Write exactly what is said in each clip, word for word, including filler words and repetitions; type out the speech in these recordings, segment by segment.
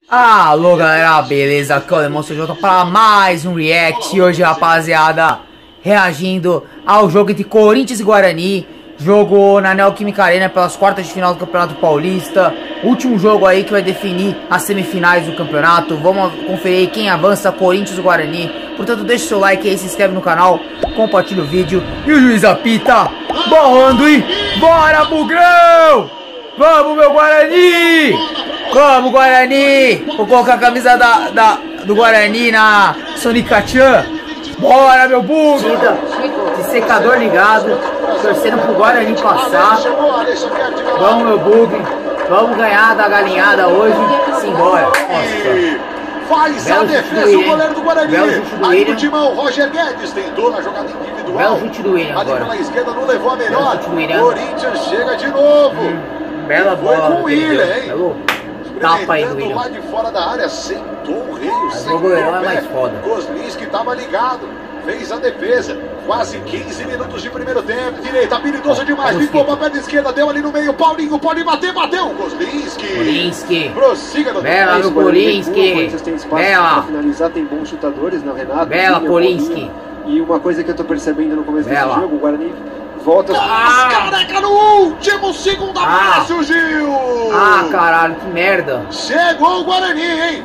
Alô galera, beleza? Aqui é o Lemon J para mais um react. E hoje, rapaziada, reagindo ao jogo entre Corinthians e Guarani. Jogo na Neoquímica Arena pelas quartas de final do Campeonato Paulista. Último jogo aí que vai definir as semifinais do campeonato. Vamos conferir quem avança, Corinthians e Guarani. Portanto, deixa o seu like aí, se inscreve no canal, compartilha o vídeo. E o juiz apita, bolando e bora, bugrão! Vamos, meu Guarani! Vamos, Guarani! Vou colocar a camisa da, da, do Guarani na Sonica Chan. Bora, meu burro! De secador ligado, torcendo pro Guarani passar. Vamos, meu bug. Vamos ganhar da galinhada hoje. Simbora. Nossa. Faz a defesa o goleiro do Guarani. Aí no timão, Roger Guedes tentou na jogada individual. Belo chute do William agora. Ali pela esquerda não levou a melhor. Corinthians chega de novo. Hum, bela bola. Foi com o William, hein? Belo tapa aí do William. Lá de fora da área, sentou o rei. O goleirão é mais foda. Kozlinski estava ligado. Fez a defesa. Quase quinze minutos de primeiro tempo. Direita, habilidoso demais. Ficou para a perna esquerda, deu ali no meio. Paulinho pode bater, bateu. Kozlinski. Kozlinski. Prossiga no Bela, meu Kozlinski. Bela. Finalizar, tem bons chutadores, na Renato. Bela, Kozlinski. E uma coisa que eu tô percebendo no começo Bela. desse jogo, o Guarani volta... Ah, careca no último segundo, ah. abraço, Gil! Ah, caralho, que merda. Chegou o Guarani, hein?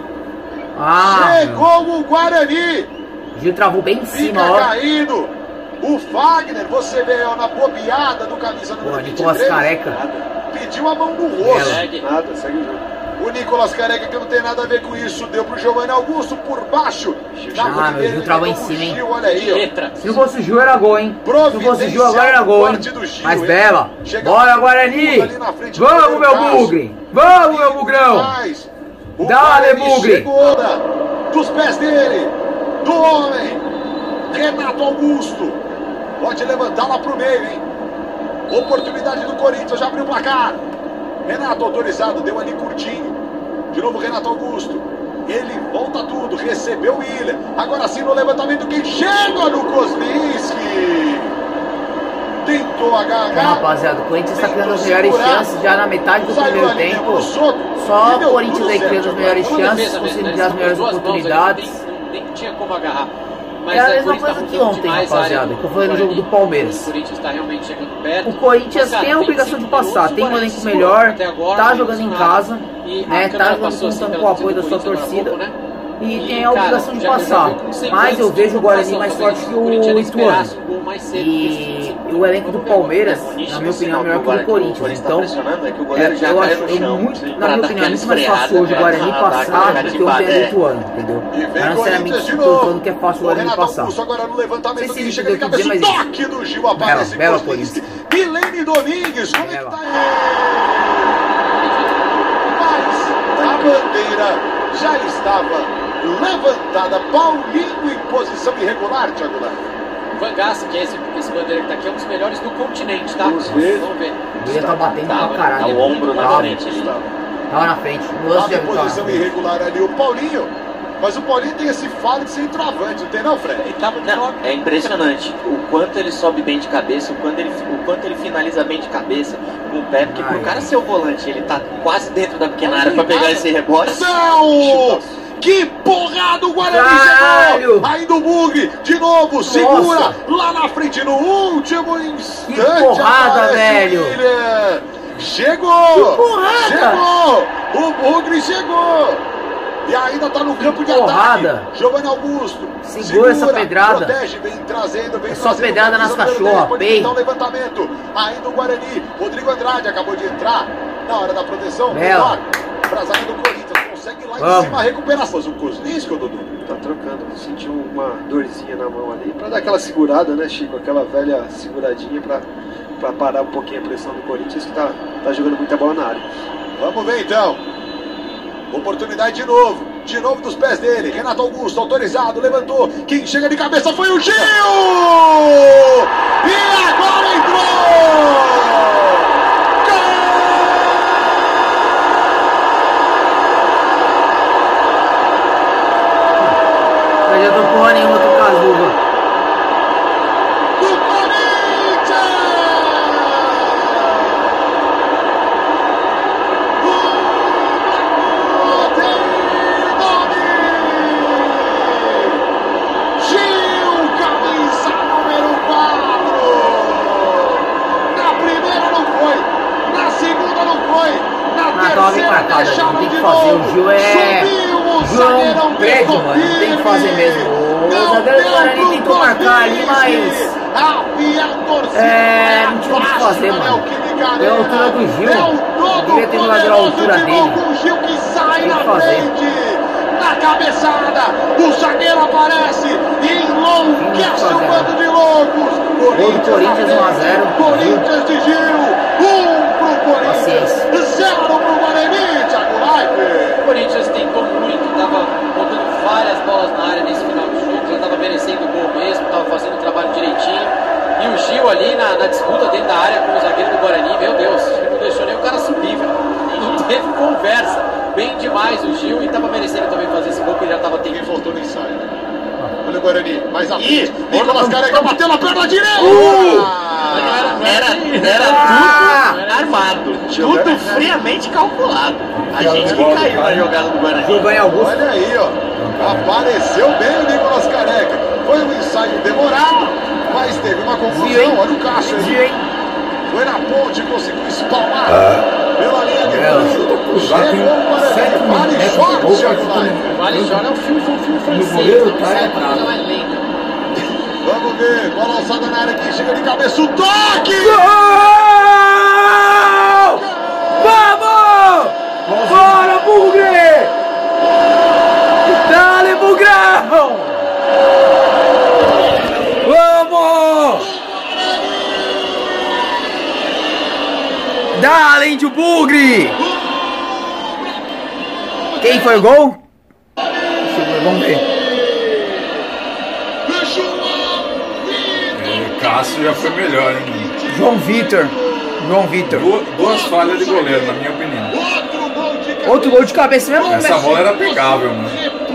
Ah, Chegou meu. o Guarani. Gil travou bem em cima, Fica ó. caído. O Fagner, você vê, ó, na bobeada do camisa número Pô, vinte e Nicolas três. Careca. Pediu a mão no rosto. Nada, segue o jogo. O Nicolas Careca, que não tem nada a ver com isso, deu pro Giovanni Augusto por baixo. Ah, meu Gil travou em cima, hein? Gil, olha aí, ó. Se não fosse o Gil, era gol, hein? Se não fosse o Gil, agora era gol, hein? Gil, Mas hein? Bela. Chega Bora, Guarani! Vamos, meu bugre! Vamos, meu bugrão! Dale, bugre! Chegou da, dos pés dele, do homem, Renato Augusto. Pode levantar lá pro meio, hein? Oportunidade do Corinthians, já abriu o placar. Renato autorizado, deu ali curtinho. De novo Renato Augusto. Ele volta tudo, recebeu o William. Agora sim no levantamento, quem chega no Kozlinski. Tentou agarrar. É, rapaziada, o Corinthians está criando as melhores chances já na metade do primeiro tempo. Só o Corinthians aí criando as melhores chances, conseguindo criar as melhores oportunidades. Nem tinha como agarrar. Mas é a mesma Corinthians coisa tá que ontem, rapaziada, que eu falei no jogo do Palmeiras. O Corinthians está realmente chegando perto. O Corinthians Mas, cara, tem a obrigação de passar, tem um elenco melhor, tá jogando em casa, né, tá jogando contando com o apoio da sua torcida, e tem a obrigação de passar. Mas eu vejo o Guarani mais forte que o Ituano. E o elenco do Palmeiras, na minha opinião, é melhor que o do Corinthians. Então, é, eu acho, eu, muito, na minha opinião, é muito mais fácil hoje o Guarani passar do que o do Ituano, entendeu? Não necessariamente estou falando que é fácil o Guarani passar. Agora no levantamento, não sei se chega de cabeça, o toque do Gil, aparece Bela, Corinthians. Milene Domingues, como é que tá? Mas a bandeira já estava levantada. Paulinho em posição irregular, Thiago Lai. Van Gassen, que é esse, esse bandeira que tá aqui, é um dos melhores do continente, tá? Vamos ver. Vamos ver. Ele tá batendo pra caralho. Tá o ombro na tava, frente ali. Tava na frente. No lance de posição irregular ali, o Paulinho. Mas o Paulinho tem esse falo de ser entravante, não tem não, Fred? Ele tava não, é impressionante o quanto ele sobe bem de cabeça, o quanto ele, o quanto ele finaliza bem de cabeça com o pé, porque ai, pro cara ser o volante, ele tá quase dentro da pequena área pra pegar esse rebote. Não! Que porrada o Guarani chegou! Ainda o Bugre, de novo, nossa, segura lá na frente no último instante. Que porrada, velho! Chegou! Que porrada! Chegou! O Bugre chegou! E ainda tá no campo de porrada. Ataque. Giovanni Augusto. Segura, segura essa pedrada. Protege, vem trazendo, vem é só trazendo, pedrada nas cachorras, bem. Um levantamento. Ainda o Guarani. Rodrigo Andrade acabou de entrar na hora da proteção. Bela. Pra zaga do Corinthians. Consegue lá Vamos. em cima a recuperação. O Kozlinski, Dudu? Tá trocando. Sentiu uma dorzinha na mão ali. Pra dar aquela segurada, né, Chico? Aquela velha seguradinha pra, pra parar um pouquinho a pressão do Corinthians, que tá, tá jogando muita bola na área. Vamos ver então. Oportunidade de novo. De novo dos pés dele. Renato Augusto, autorizado, levantou. Quem chega de cabeça foi o Gil! E agora entrou! Não adiantou porra nenhuma do Casuva. fazer, o Gil é... O Gil é um prédio, mano, não tem o que fazer mesmo. O zagueiro do Guarani tentou marcar ali, mas... É, não tinha o que fazer, mano. Pela altura do Gil, devia ter jogado a altura dele. Tem que fazer. Na cabeçada, o zagueiro aparece e enlouquece o bando de loucos. Gol do Corinthians, um a zero. Corinthians de Gil, um pro Corinthians, zero pro Guarani, Thiago Leifert. O Corinthians tentou muito, tava botando várias bolas na área nesse final do jogo, já tava merecendo o gol mesmo, tava fazendo o trabalho direitinho. E o Gil ali na, na disputa dentro da área com o zagueiro do Guarani, meu Deus, ele não deixou nem o cara subir, velho. Não teve conversa. Bem demais o Gil e tava merecendo também fazer esse gol que ele já tava tendo. Quem voltou no ensaio. Olha o Guarani, mais à frente. Nicolas Careca bateu na perna direita. Uh! Era, era, era Ah! tudo armado, tudo friamente calculado. A gente que caiu na jogada do Guarani. Giovanni Augusto. Olha aí, ó. Apareceu bem o Nicolas Careca. Foi um ensaio demorado, mas teve uma confusão. Olha o Cássio aí. Foi na ponte, conseguiu espalmar pela linha de fundo. Chegou o Guarani. Vale Chora, Thiago Leifert. Vale Chora é o filme, foi um filme francês. goleiro Não tá sai errado. uma coisa mais lenta. Vamos ver, bola alçada na área, quem chega de cabeça, o toque! Gol! Vamos! Bora, Bugre! Dale, Bugrão! Vamos! Dale, Índio Bugre! Quem foi o gol? Deixa eu ver, vamos ver. O Cássio já foi melhor, hein? João Vitor. João Vitor. Du- Duas falhas de goleiro, na minha opinião. Outro gol de cabeça mesmo. Essa bola era pegável, mano.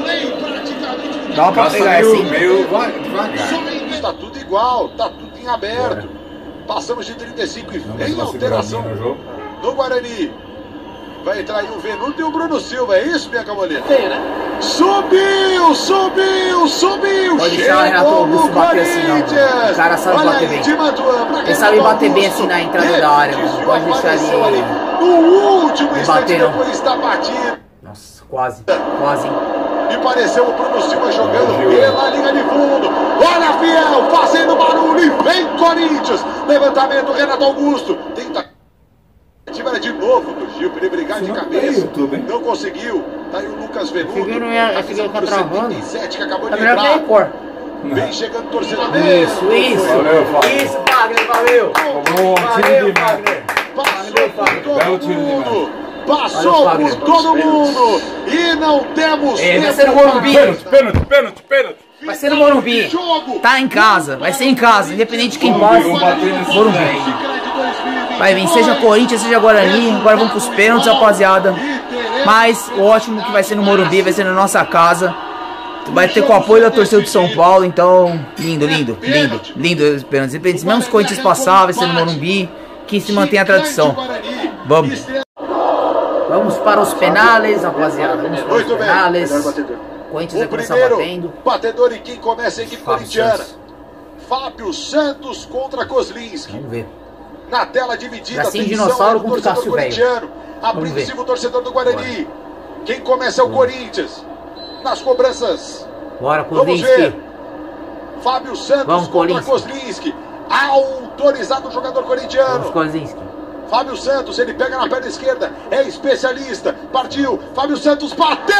Dá O pra Cássio pegar meio, assim. meio va- devagar. Está tudo igual, tá tudo em aberto. Passamos de trinta e cinco e Não vai vem uma alteração seguradinha no jogo. no Guarani. Vai entrar aí o Venuto e o Bruno Silva, é isso, minha cavalheira? Feio, né? Subiu, subiu, subiu! Pode deixar o Renato Chegou Augusto o bater assim, não. Corinthians. O cara sabe Olha bater aí, bem. de Mantuan, pra Ele sabe Renato bater bem Augusto. assim na entrada da área, Ele mano. Pode deixar apareceu ele- ali no último ele instante, bater, não. depois está batido. Nossa, quase. Quase, hein? E pareceu o Bruno Silva jogando pela linha de fundo. Olha Fiel fazendo barulho e vem Corinthians. Levantamento Renato Augusto. Tenta. Tira de novo do Gil para ele brigar de cabeça. Não conseguiu. Tá aí o Lucas Venuto. Cheguei, não ia- cheguei camisa com a número travando. setenta e sete que acabou Tá de melhor que a entrar. Record. Vem chegando torcedor. Isso, isso. Valeu, Fábio. Isso, Wagner, valeu. Bom time Valeu, de Wagner. Passou Valeu, por Fábio. todo Belo tiro de mundo. Passou Valeu, Fábio. por todo mundo. E não temos É, vai tempo ser no Morumbi. Pênalti, pênalti, pênalti, pênalti. Vai ser no Morumbi. Jogo. Tá em casa, vai ser em casa, independente de quem Vamos passe. ver, vamos bater nesse Morumbi. moleque. Vai vir, seja Corinthians, seja Guarani. Agora vamos pros pênaltis, rapaziada. Mas o ótimo que vai ser no Morumbi, vai ser na nossa casa. Vai ter com o apoio da torcida do São Paulo, então lindo, lindo, lindo, lindo os pênaltis. Independente, mesmo os Corinthians passar, vai ser no Morumbi, que se mantém a tradição. Vamos. Vamos para os penales, rapaziada. Vamos para os Muito bem. penales. Melhor batedor. Corinthians vai O começar primeiro batendo. batedor e quem começa é a equipe Fábio corintiana. Santos. Fábio Santos contra Kozlinski. Vamos ver. Na tela dividida, Bracinho de atenção, dinossauro é do contra o torcedor Cássio Velho. corintiano. Vamos Apreensivo torcedor do Guarani. Quem começa é o Corinthians. Nas cobranças. Bora, Vamos ver. Kozlinski. Fábio Santos Vamos, contra Kozlinski. Kozlinski. Autorizado o jogador Vamos, corintiano. Kozlinski. Fábio Santos, ele pega na perna esquerda, é especialista, partiu, Fábio Santos bateu!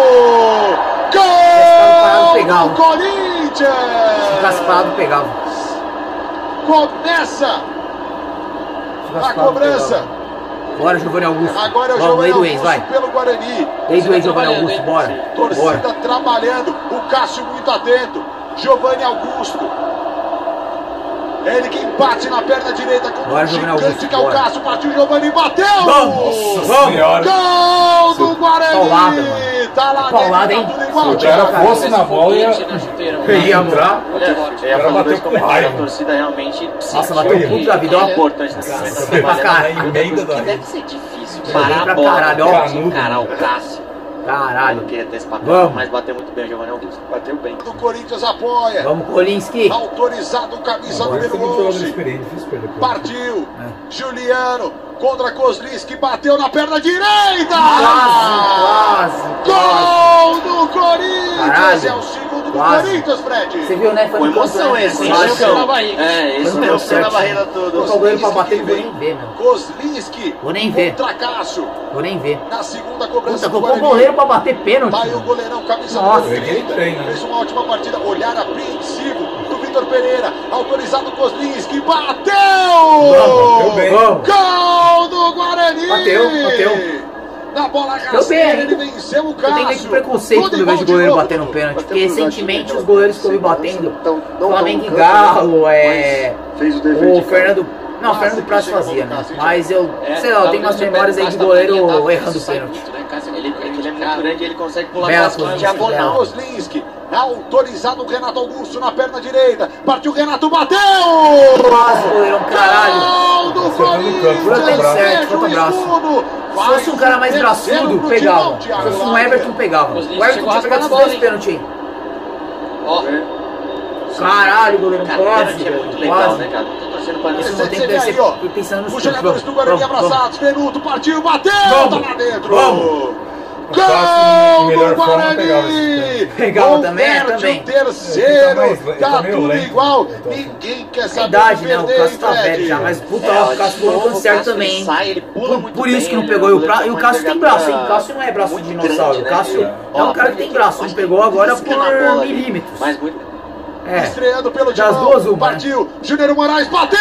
parado, Gol pegava. do Corinthians! Se ficasse parado, pegava. Começa Se ficasse a parado, cobrança, pegava. Bora, Giovanni Augusto. agora é o Vamos, lei Giovanni do ex, Augusto vai. pelo Guarani, Lei do ex, Giovanni trabalhando, Augusto, hein? bora. torcida Bora. trabalhando, o Cássio muito atento, Giovanni Augusto. É ele quem bate na perna direita com Bora, o Giovanni gigante Augusto, que é o bora. Cássio, partiu Giovanni, bateu! Vamos, Nossa senhora. Gol do Guarani! Paulada, mano. Tá lá Paulada, dentro, hein? tá tudo igual, Se o Thiago. cara fosse na bola, ia, Na chuteira, ia entrar. Olha, eu ia Era falar bater dois com comentários. raiva. A torcida realmente Nossa, sentiu bateu Foi o puto da vida, ó. é importante nesse momento Nossa, da pra trabalhando. caralho. Outra Emenda coisa que da- deve ser difícil Joguei parar pra a bola, caralho, ó. encarar o Cássio. Eu Caralho. não queria ter esse papel, Vamos. mas bateu muito bem o Giovanni Augusto. Bateu bem. O Corinthians apoia. Vamos, Kolinski. Autorizado o camisa Agora número Tem muito jogador onze. experiente, difícil perder. Partiu. É. Juliano. contra Kozlinski, bateu na perna direita! Quase, Gol do Corinthians! Caralho. É o segundo do Quase. Corinthians, Fred! Você viu, né? Foi Com no emoção canto, né? esse, Quase. hein, Chicão? É, esse Foi no mesmo, canto foi na certinho. barreira toda. Eu tô goleiro pra bater, que não vou vem. nem ver, meu. Kozlinski Vou nem ver. contra Cássio. Vou nem ver. Na segunda cobrança Puta, do colocou o Guarani. goleiro pra bater pênalti. Vai o goleirão, camisa Nossa. número Ele trinta. treina, né? Fez uma ótima partida. Olhar apreensivo do Vitor Pereira. Autorizado Kozlinski. Bateu! Bateu bem. Vamos. Gol do Guarani! Bateu, bateu. Na bola bem rasteira, ainda. ele venceu o Eu tenho meio que Cássio. preconceito Tudo quando eu igual vejo de goleiro novo, batendo Dudu. pênalti. Bateu Porque cruzadinho, recentemente aquela os goleiros que eu vi segurança, batendo, então, não Flamengo tão e no Galo, campo, é. mas fez o dever O de casa. Fernando. Não, o Quase Fernando que Praz chega a fazia, né? voltar, gente. Mas eu, É, sei lá, eu tenho umas memórias aí de goleiro errando pênalti. Ele, é que ele é muito grande, ele consegue pular Bela bastante coisa, diagonal. Kozlinski, autorizado o Renato Augusto na perna direita. Partiu o Renato, bateu! Quase, goleirão, caralho. Gol do Acertou no canto, Corinthians! foi abraço. Fecha Foi o abraço. escudo. Se fosse um cara mais braçudo, pegava. Se fosse um Everton, pegava. O Kozlinski Everton chegou a tinha pegado raspar os na bola, dois hein? pênaltis aí. Ó, Caralho, goleirão, Cara, quase. pênalti é muito velho, legal, quase. né, cara? Tô torcendo pra Esse isso. não tem que Você vê descer aí, ó. pensando nos Os chutes. jogadores do Vamos, Guarani vamos, vamos. abraçados. Venuto partiu, bateu, Vamos, tá lá dentro. vamos. Gol Cássio, do melhor forma, pegava Guarani! esse Pegava também, é, Converte também. o terceiro, Ele tá mais- ele tá tá meio tudo lento, igual. eu tô- Ninguém quer A saber idade, de né? O perder, Cássio tá hein, Fred? velho já, mas puta, É, ó, ó, o Cássio de pulou no novo, canto o certo Cássio, também, ele hein? sai, ele pula Por- muito Por isso bem, que não ele pegou. é E um o, pra- goleiro e o com Cássio tem uma braço, hein? O envergadura Cássio não é braço de muito dinossauro. grande, O né? Cássio Ele- é um ó, cara que tem ele- braço, não acho que pegou ele agora risca na bola por ali, milímetros. Mas muito. É. Estreando pelo Das Timão, duas, uma, né? partiu, Júnior Moraes bateu!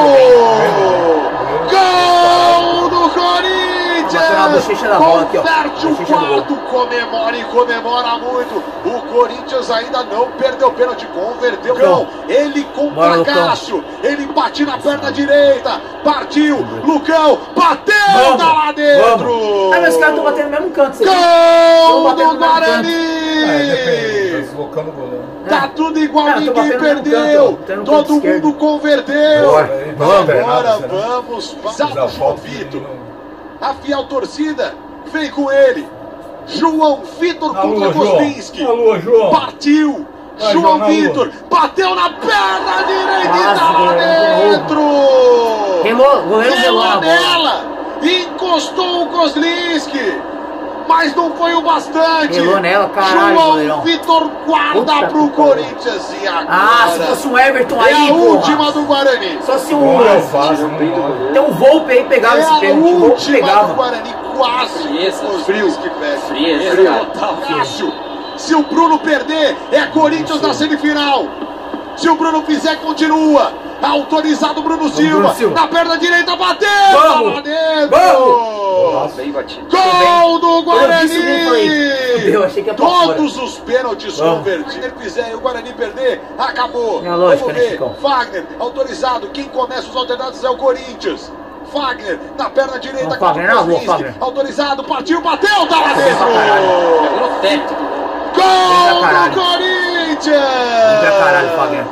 Gol do Corinthians! Bateu na bochecha da bola aqui, ó. Converte o Bochecha do gol. quarto, comemora e comemora muito. O Corinthians ainda não perdeu pênalti, converteu. Lucão. Não, ele Bora, contra Lucão. Cássio, ele bate na perna direita, partiu, Lucão, bateu, Vamos, tá lá dentro! vamos. Ah, mas os caras estão batendo no mesmo canto, você viu? Gol batendo do no mesmo Guarani! É, depende, tá deslocando o goleiro. Tá tudo igual, É, eu tô ninguém batendo no mesmo perdeu. canto, ó. Tá no Todo canto mundo esquerdo. converteu. Bora, vamos. Agora Será? vamos para Fiz a o João falta, Vitor. não- A fiel torcida vem com ele. João Vitor Na contra lua, João. Kozlinski. Na lua, João. Partiu. Vai, João João, na Vitor bateu na perna direita e Quase, tá lá goleiro, de dentro. Relou, o goleiro relou Relou na bola. nela. Encostou o Kozlinski. Mas não foi o bastante. Relou nela, caralho, João goleirão. Vitor guarda Puta pro que pariu. Corinthians. E agora? Ah, se fosse um Everton é aí, a porra. última do Guarani. Só se Não um. é fácil, não olha. Tem um Volpe aí pegava É esse a pênalti. O Volpe última do pegava. Guarani. Quase. Frieza. Kozlinski pega. Frieza, Frio. cara. Cássio. Se o Bruno perder, é Corinthians na semifinal. Se o Bruno fizer, continua. Autorizado Bruno Silva. Bruno Silva. Na perna direita, bateu. Vamos. Lá dentro. Vamos. Bem batido. Gol do Quando eu vi isso, eu falei, fudeu, achei que ia pra fora. Todos os pênaltis Vamos. convertidos. Se ele fizer e o Guarani perder, acabou. É a lógica, Vamos né, ver. Chicão? Fagner, autorizado. Quem começa os alternados é o Corinthians. Fagner, na perna direita. Não, Fagner, contra o na boa, Kozlinski. Fagner. Autorizado, partiu, bateu, tá lá caralho. dentro. no teto. Gol pra caralho. do Corinthians. Vem pra caralho, Fagner.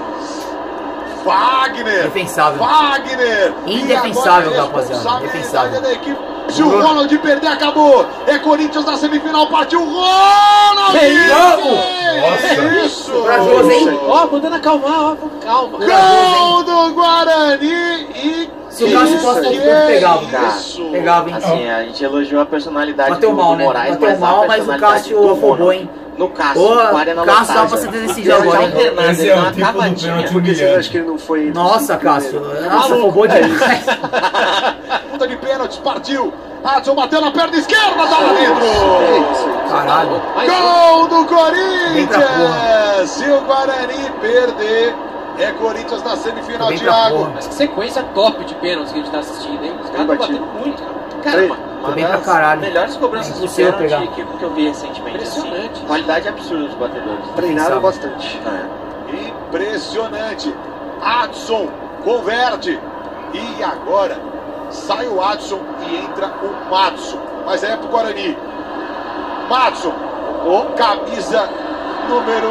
Fagner. Defensável. Fagner. Indefensável, E agora, rapaziada, responsabilidade indefensável. da equipe. Se o Ronald perder, acabou. É Corinthians na semifinal. Partiu o Ronald. Vamos. É isso. Corajoso, hein? Ó, mandando acalmar, ó, calma. Gol do Guarani e... Se o Cássio que fosse que pouco, é pegava. isso? Pegava, hein? Assim, a gente elogiou a personalidade Bateu do, mal, do né? Moraes, Bateu mas a mal, mas o personalidade Cássio do afobou, Ronald. hein? No Cássio, Ô, o Guarani na Cássio dá vantagem. pra você ter decidido Ele agora, dá hein? uma alternada, Esse ele é dá o uma tipo do cavadinha. pênalti Porque você humilhante. acha que ele não foi... Nossa, Cássio. primeiro? Nossa, roubou demais. Puta de pênaltis, partiu. Adson bateu na perna esquerda, tá lá É dentro. isso. Caralho. Mais um. Gol do Vem pra Corinthians. Se o Guarani perder, é Corinthians na semifinal, Vem pra Thiago. porra. Mas que sequência top de pênaltis que a gente tá assistindo, hein? Os caras estão batido. batendo muito, cara. Cara, Três. uma, Tô uma bem pra das caralho. melhores cobranças É de impossível pênalti pegar. que, que eu vi recentemente. Impressionante. Assim. Qualidade absurda dos batedores. Treinaram Sabe. bastante. É. Impressionante. Adson converte. E agora sai o Adson e entra o Matson. Mas é pro Guarani. Matson, o camisa número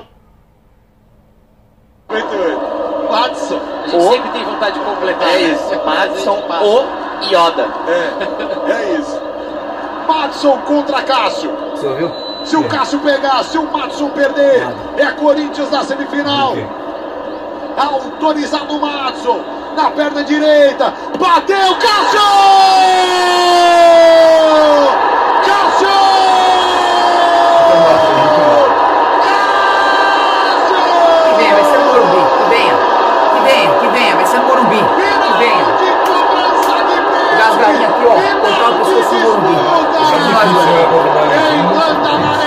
noventa e oito. Matson. A gente sempre tem vontade de completar. É né? isso. Mas a gente Madison, passa. o Yoda. É, é isso. Matson contra Cássio. Você ouviu? Se o Cássio pegar, se o Matson perder, é Corinthians na semifinal. Autorizado o Matson. na perna direita, bateu, Cássio! Cássio! Que venha, vai ser no Morumbi, que venha, que venha, que venha, vai ser no Morumbi, que venha. Gasgarinha aqui, ó, cortar o pescoço no Morumbi. Enquanto a